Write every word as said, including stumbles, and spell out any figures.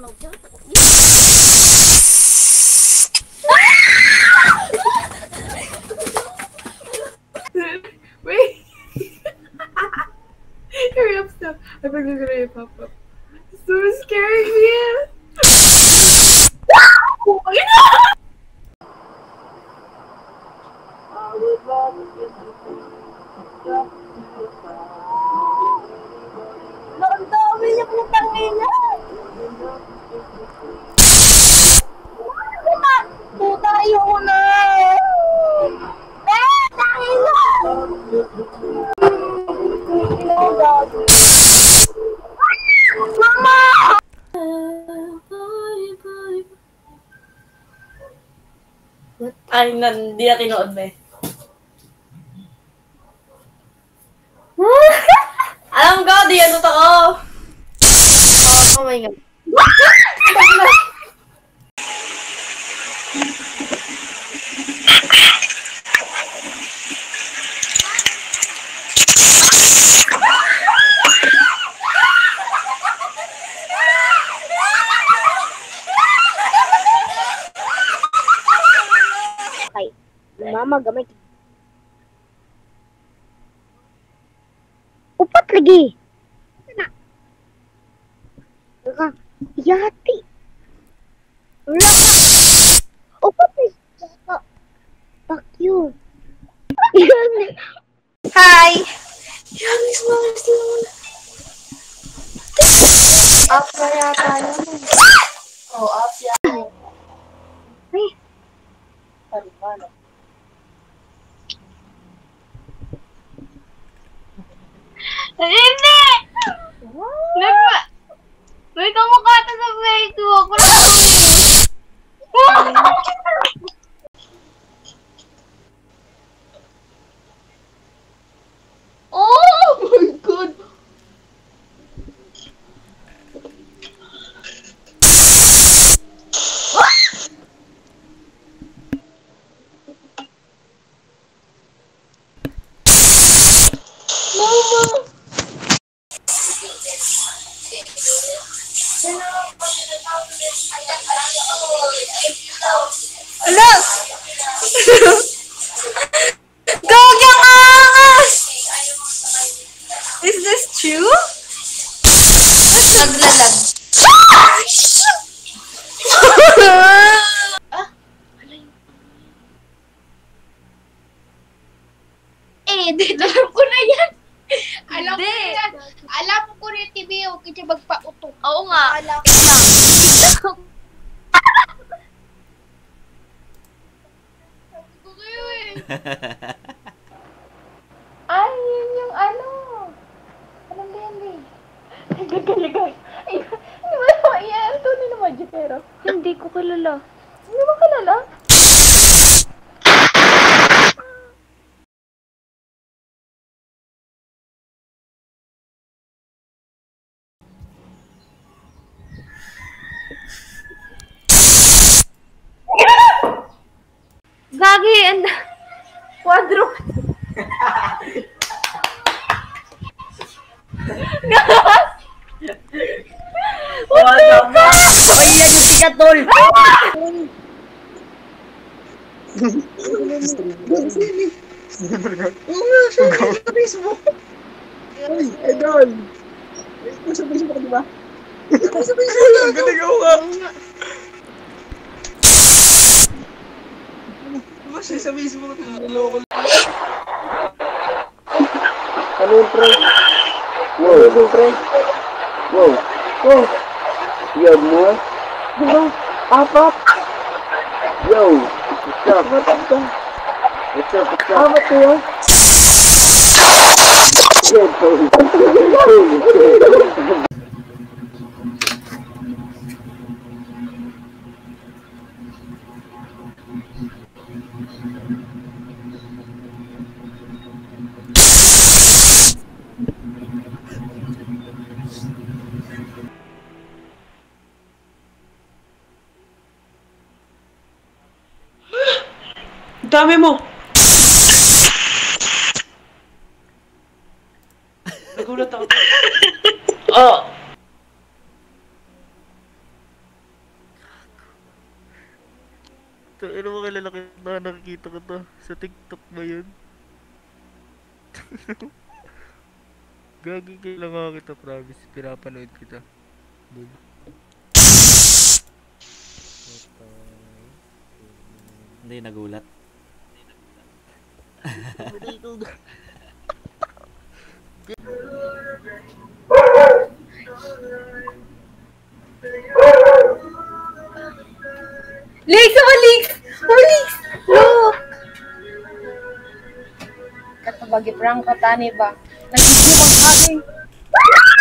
tunog dyan. Wait. Hurry up, stop. I think they're gonna pop up. So scary, man. Oh my god! Ang dami niya po tangina! Puta, ayoko na! Eh, tangina! Mama! Ay, hindi na tinood na eh. Alam ko, di yan totoo. Oh, oh my god. Okay, mama gamay. Upat lagi. Na. Ka yati. Wala ka. Upat ni. Fuck you. Hi! Yan, is mga naman. Up na yata yun. Oh, up yan. Ay. Paano? Hindi! Nagpa... May kamukha ito sa Facebook. Wala ko Oh my god! Mama! Ala! Gagang angas! Is this true? Naglalag. Ah! eh, di, alam ko na yan. Alam ko na yan. Alam ko na yung T V o kaya magpa-uto. Oo nga. Alam ko na. Sabi ko kayo eh. Ay, yun yung ano. Anong Lenny? Ay, gagaligay. Ay, hindi mo naman yan. Ito na naman, Jepero. Hindi ko kilala. Hindi mo kilala? Gagi, and Quadro. What the fuck? Ay, yan yung tikatol. Oo nga, siya sa Facebook. Ay, idol. Sa Facebook, di ba? Sa Facebook. Galing ako nga. Masya sa Facebook. Ano yung pre? Wow, ano yung pre? Wow. Wow. Yag mo? Diba? Apat. Yo. What's up? What's up ka? What's up? What's up? Apat ko yun? Yo, bro. Dami mo! Nagulat ako. Oh! Ito, ano mo kilala ko na nakikita ko to? Sa TikTok ba yun? Gagi kailang ako kita, promise. Pinapanood kita. Bul. Hindi, nagulat. Leaks! Oh, leaks! Oh, leaks! Look! Katabagi prank ko, tani ba? Nag-video ang aming...